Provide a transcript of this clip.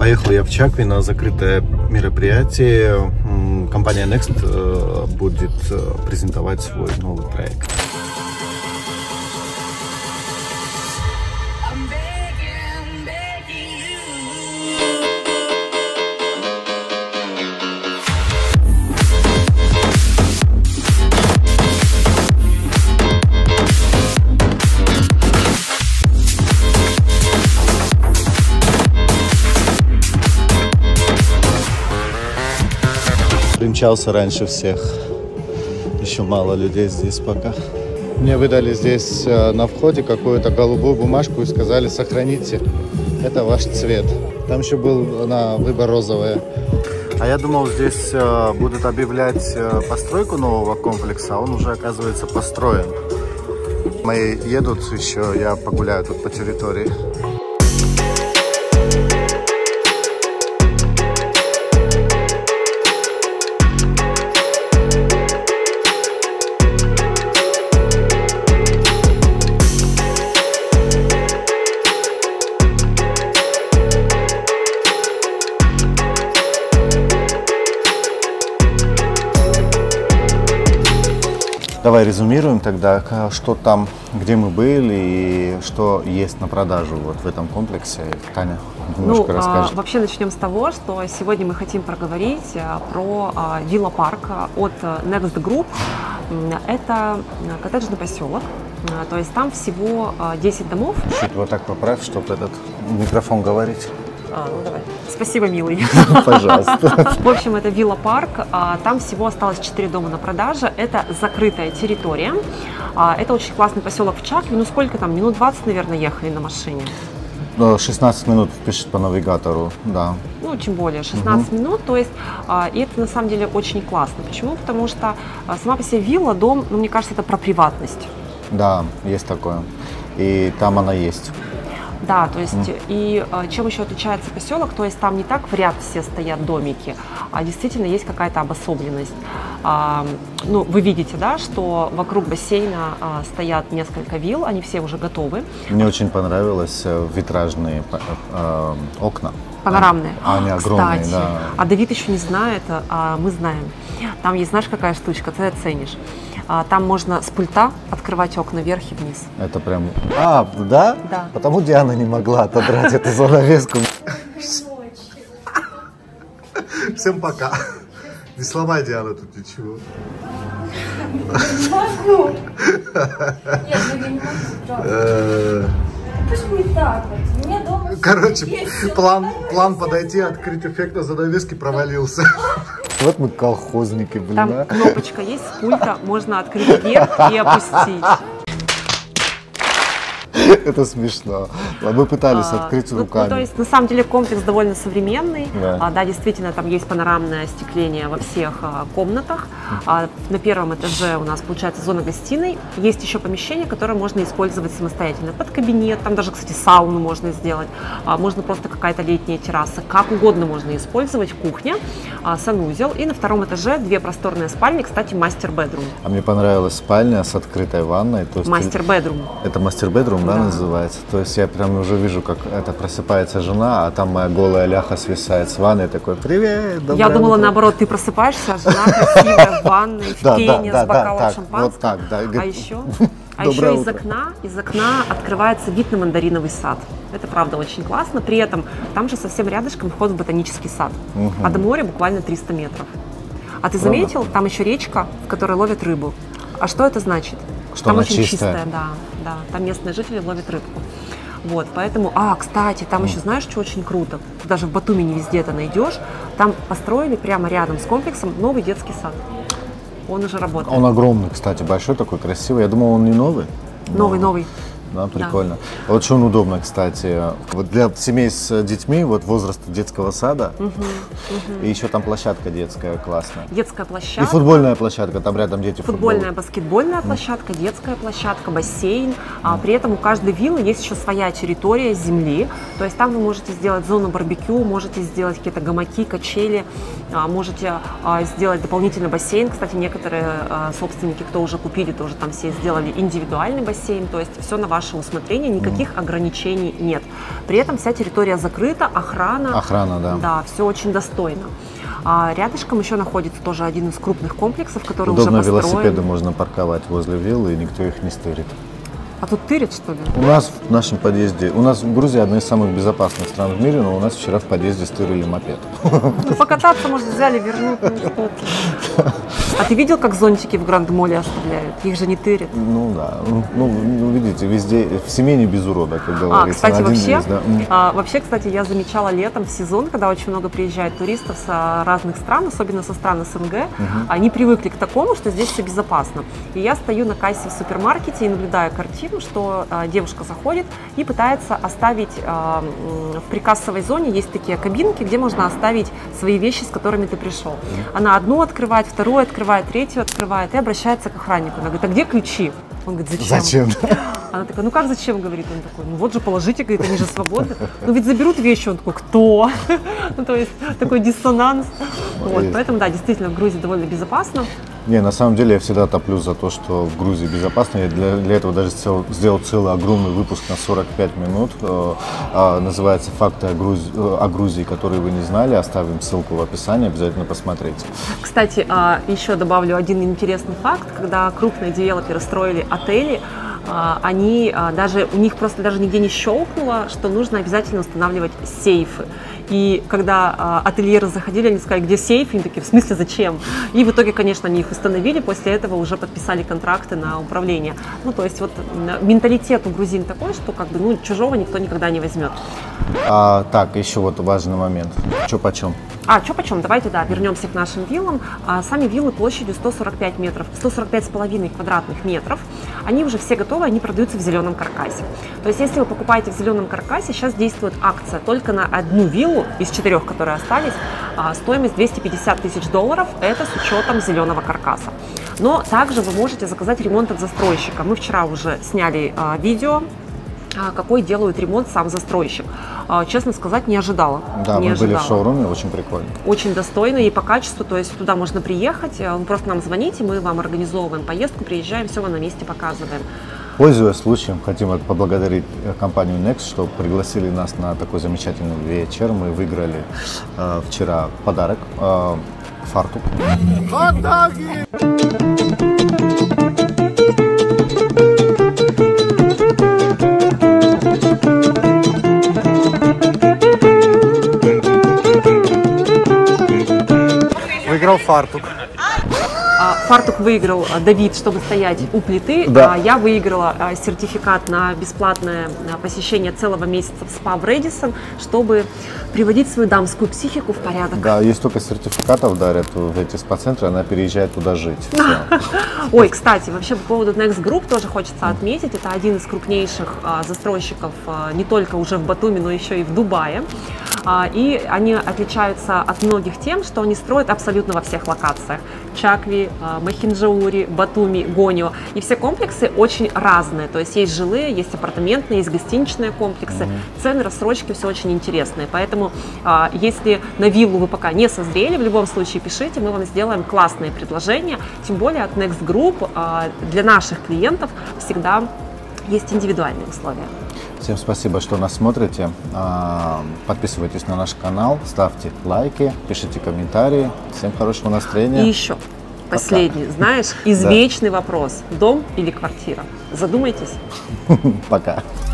Поехал я в Чакви на закрытое мероприятие. Компания Next будет презентовать свой новый проект. Примчался раньше всех. Еще мало людей здесь пока. Мне выдали здесь на входе какую-то голубую бумажку и сказали: сохраните, это ваш цвет. Там еще был на выбор розовое. А я думал, здесь будут объявлять постройку нового комплекса, а он уже, оказывается, построен. Мои едут еще, я погуляю тут по территории. Давай резюмируем тогда, что там, где мы были и что есть на продажу вот в этом комплексе. Таня немножко расскажет. Вообще начнем с того, что сегодня мы хотим проговорить про вилла-парк от Next Group. Это коттеджный поселок, то есть там всего 10 домов. Чуть вот так поправь, чтобы этот микрофон говорить. Ну давай. Спасибо, милый. Пожалуйста. В общем, это вилла-парк. Там всего осталось 4 дома на продаже. Это закрытая территория. Это очень классный поселок в Чакви. Ну сколько там? Минут 20, наверное, ехали на машине. 16 минут пишет по навигатору, да. Ну, тем более 16 минут. То есть, и это на самом деле очень классно. Почему? Потому что сама по себе вилла, дом, ну, мне кажется, это про приватность. Да, есть такое. И там она есть. Да, то есть и чем еще отличается поселок, то есть там не так в ряд все стоят домики, а действительно есть какая-то обособленность. Ну, вы видите, да, что вокруг бассейна стоят несколько вилл, они все уже готовы. Мне очень понравилось витражные окна. Панорамные. Они огромные, кстати, да. А Давид еще не знает, а мы знаем. Там есть, знаешь, какая штучка, ты оценишь. Там можно с пульта открывать окна вверх и вниз. Это прям... А, да? Да. Потому Диана не могла отодрать эту занавеску. Всем пока. Не сломай, Диана, тут ничего. Не могу. Нет, я не могу. Почему не так вот? Мне дома... Короче, план подойти, открыть эффектно занавески провалился. Вот мы колхозники, блин. Там кнопочка есть с пульта, можно открыть вверх и опустить. Это смешно. Мы пытались открыть руками. То есть, на самом деле, комплекс довольно современный. Да, да, действительно, там есть панорамное остекление во всех комнатах. На первом этаже у нас получается зона гостиной. Есть еще помещение, которое можно использовать самостоятельно. Под кабинет, там даже, кстати, сауну можно сделать. Можно просто какая-то летняя терраса. Как угодно можно использовать. Кухня, санузел. И на втором этаже 2 просторные спальни, кстати, мастер-бедрум. А мне понравилась спальня с открытой ванной. Мастер-бедрум. Это мастер-бедрум, да, называется? То есть я прям уже вижу, как это просыпается жена, а там моя голая ляха свисает с ванной, такой: привет, доброе Я думала, утро. наоборот, ты просыпаешься, а жена красивая в ванной, в пене, с бокалом шампанского. Вот так, да. А еще из окна открывается вид на мандариновый сад. Это правда очень классно. При этом там же совсем рядышком вход в ботанический сад. А до моря буквально 300 метров. А ты заметил, там еще речка, в которой ловят рыбу. А что это значит? Что там она очень чистая, да. Там местные жители ловят рыбку. Вот, поэтому, кстати, там еще знаешь, что очень круто? Даже в Батуми не везде это найдешь. Там построили прямо рядом с комплексом новый детский сад. Он уже работает. Он огромный, кстати, большой такой, красивый. Я думал, он не новый. Новый. Да, прикольно. Да. Вот что он удобно, кстати. Вот для семей с детьми, вот возраста детского сада, и еще там площадка детская классная. Детская площадка. И футбольная площадка, там рядом дети футбольная, баскетбольная площадка, детская площадка, бассейн. При этом у каждой виллы есть еще своя территория земли. То есть там вы можете сделать зону барбекю, можете сделать какие-то гамаки, качели, можете сделать дополнительный бассейн. Кстати, некоторые собственники, кто уже купили, тоже там все сделали индивидуальный бассейн. То есть все на ваш ваше усмотрение, никаких ограничений нет. При этом вся территория закрыта, охрана. Охрана, да. Да, все очень достойно. А рядышком еще находится тоже один из крупных комплексов, который Удобно уже построен. велосипеды можно парковать возле виллы, и никто их не стырит. А тут тырят, что ли? У нас в нашем подъезде, у нас Грузия одна из самых безопасных стран в мире, но у нас вчера в подъезде стырили мопед. Ну, покататься, может, взяли, вернут. Ну, что ты. А ты видел, как зонтики в Гранд-моле оставляют? Их же не тырят. Ну да, ну видите, везде, в семье не без урода, как говорится. Кстати, вообще, есть, да. вообще, кстати, я замечала летом в сезон, когда очень много приезжает туристов с разных стран, особенно со стран СНГ, они привыкли к такому, что здесь все безопасно. И я стою на кассе в супермаркете и наблюдаю картину, что девушка заходит и пытается оставить в прикассовой зоне, есть такие кабинки, где можно оставить свои вещи, с которыми ты пришел. Она одну открывает, вторую открывает, третью открывает и обращается к охраннику. Она говорит: а где ключи? Он говорит: зачем? Она такая: ну как зачем, говорит. Он такой: ну вот же положите, говорит, они же свободны. Ну ведь заберут вещи. Он такой: кто? Ну то есть такой диссонанс. Вот, поэтому да, действительно в Грузии довольно безопасно. Не, на самом деле я всегда топлю за то, что в Грузии безопасно. Я для этого даже сделал целый огромный выпуск на 45 минут. Называется «Факты о Грузии, которые вы не знали». Оставим ссылку в описании, обязательно посмотрите. Кстати, еще добавлю один интересный факт. Когда крупные девелоперы строили отели, у них просто даже нигде не щелкнуло, что нужно обязательно устанавливать сейфы. И когда ательеры заходили, они сказали: где сейф? И они такие: в смысле, зачем? И в итоге, конечно, они их установили, после этого уже подписали контракты на управление. Ну, то есть вот менталитет у грузин такой, что как бы, чужого никто никогда не возьмет. Так, еще вот важный момент. Чё почем? Чё почем? Давайте, вернемся к нашим виллам. Сами виллы площадью 145 метров, 145,5 квадратных метров. Они уже все готовы, они продаются в зеленом каркасе. То есть, если вы покупаете в зеленом каркасе, сейчас действует акция только на одну виллу из 4, которые остались, стоимость $250 тысяч. Это с учетом зеленого каркаса. Но также вы можете заказать ремонт от застройщика. Мы вчера уже сняли видео, какой делают ремонт сам застройщик. Честно сказать, не ожидала. Да, мы были в шоуруме, очень прикольно. Очень достойно и по качеству, то есть туда можно приехать, вы просто нам звоните, мы вам организовываем поездку, приезжаем, все вам на месте показываем. Пользуясь случаем, хотим поблагодарить компанию Next, что пригласили нас на такой замечательный вечер. Мы выиграли вчера подарок — фартук. Выиграл фартук. Фартук выиграл Давид, чтобы стоять у плиты. Да. Я выиграла сертификат на бесплатное посещение целого месяца в спа в Рэдисон, чтобы приводить свою дамскую психику в порядок. Да, есть столько сертификатов дарят в эти спа-центры, она переезжает туда жить. Ой, кстати, вообще по поводу Next Group тоже хочется отметить. Это один из крупнейших застройщиков не только уже в Батуми, но еще и в Дубае. И они отличаются от многих тем, что они строят абсолютно во всех локациях. Чакви, Махинджаури, Батуми, Гонио. И все комплексы очень разные. То есть есть жилые, есть апартаментные, есть гостиничные комплексы. Цены, рассрочки, все очень интересные. Поэтому если на виллу вы пока не созрели, в любом случае пишите, мы вам сделаем классные предложения. Тем более от Next Group для наших клиентов всегда есть индивидуальные условия. Всем спасибо, что нас смотрите. Подписывайтесь на наш канал, ставьте лайки, пишите комментарии. Всем хорошего настроения. И еще последний, знаешь, извечный вопрос: дом или квартира? Задумайтесь. Пока.